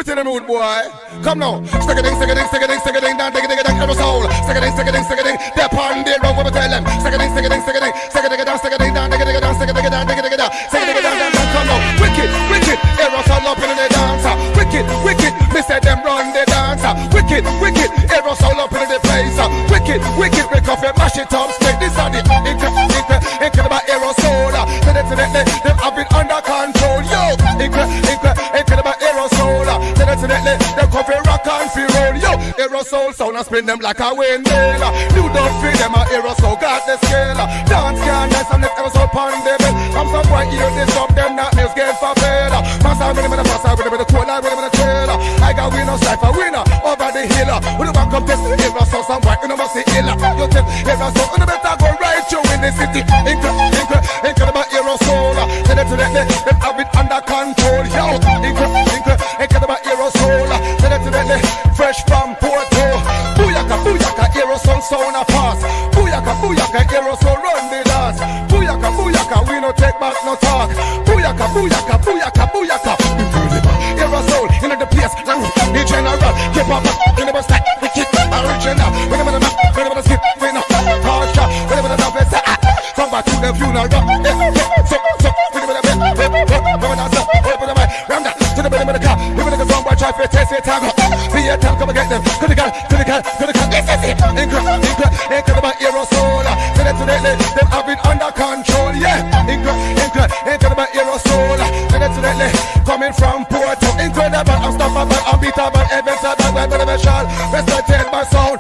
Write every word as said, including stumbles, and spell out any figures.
it in the mood, boy. Come now. Stick a ding, stick a ding, stick a ding, stick a ding, down, dig a ding, ding, aerosol. Stick a ding, stick a ding, stick a ding. They're upon the road, what we tell them. Stick a ding, stick a ding, stick a ding, stick a ding, down, stick a ding, down, dig a ding, down, stick a ding, down, dig a ding, down, stick a ding, down, down, down. Come now. Wicked, wicked, aerosol up in the dancer. Wicked, wicked, me say them run the dancer. Wicked, wicked, aerosol up in the place. Wicked, wicked, we coffee, mash it up, straight. This are the incredible, incredible aerosol. So that's it, them have it under control. Yo, incredible, incredible aerosol. So that's it, them coffee rock and feel roll. Yo, aerosol sound and spin them like a windmill. You don't feel them a aerosol, got the scale. Dance can dance and let aerosol pound them. Come some boy hear this up, them not news get for fail. Pass out with them in the pass out with them in the cold, with them in the trail. I got winner, cipher winner over the hill. When the back come test the aerosol, some boy you know must see ill. You tell aerosol, you better go right you in the city. Incredible, incredible aerosol. So that's it, them have it under control. Yo, incredible, incredible aerosol. So that's it, fresh from Porto. Booyaka, booyaka, aerosol sound a pass. Booyaka, booyaka, aerosol run the dance. Booyaka, booyaka, we no take back no talk. Booyaka, booyaka, booyaka, booyaka. Aerosol in the place, the general. Keep up, you never stack, we keep original. Whenever the map, whenever the skip, we know. Harsha, whenever the dove is come back to the funeral. So, so, whenever the bed, whenever the stop, whenever the mic, ram that to the bottom of the car. Whenever the song boy try to test it, tag up. See it, tell come and get them. To the gun, to the gun, to the gun. This is it. Incredible, incredible aerosol. So that's it, them have it under control. Yeah, incredible, incredible aerosol. So that's it, coming from Porto. Incredible, unstoppable, unbeatable, invincible, beneficial, respected by sound.